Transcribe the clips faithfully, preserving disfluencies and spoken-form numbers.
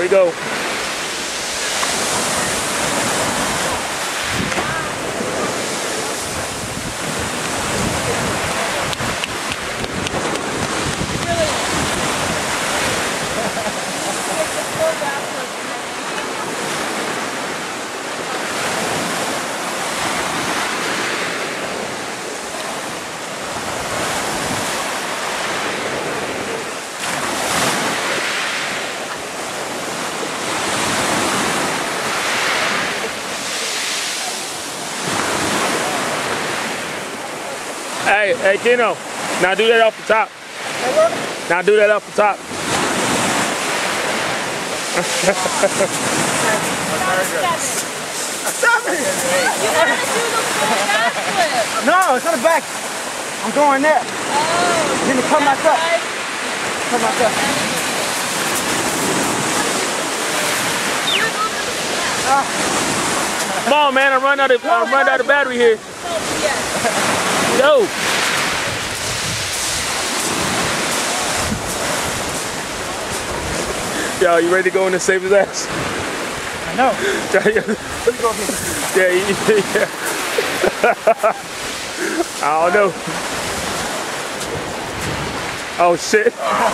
we go. Hey, hey, Keno, now do that off the top. Now do that off the top. Stop it! You gotta do the full backflip. No, it's on the back. I'm going there. Oh. Then it come back up. Right. Come back up. Ah. Come on, man, I run out of I run out of battery here. Yo. Yo, you ready to go in and save his ass? I know. Yeah, yeah. I don't know. Oh shit.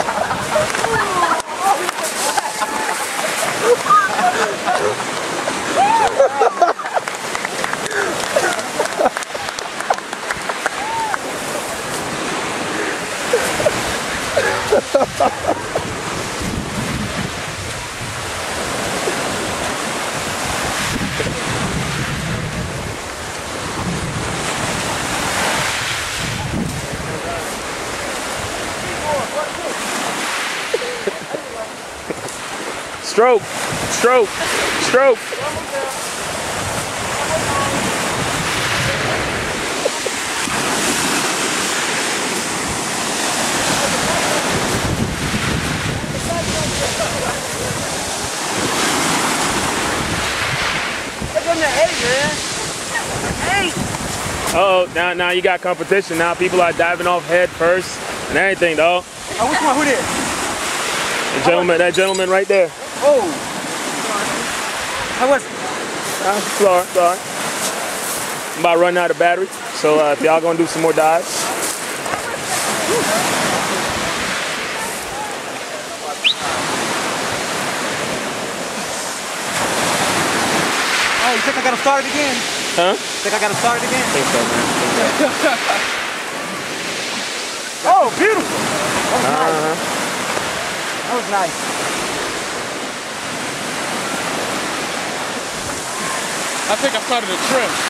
Stroke, stroke, stroke. Uh oh, now now you got competition. Now people are diving off head first and everything, dog. Oh, which one? Who did? The gentleman, that gentleman right there. Oh. How was it? Uh, sorry, sorry. I'm about to run out of battery, so uh, if y'all gonna do some more dives. Oh, you think I gotta start it again? Huh? Think I gotta start it again? I think so, man. I think so. Oh, beautiful. That was Uh-huh. nice. That was nice. I think I started a trip.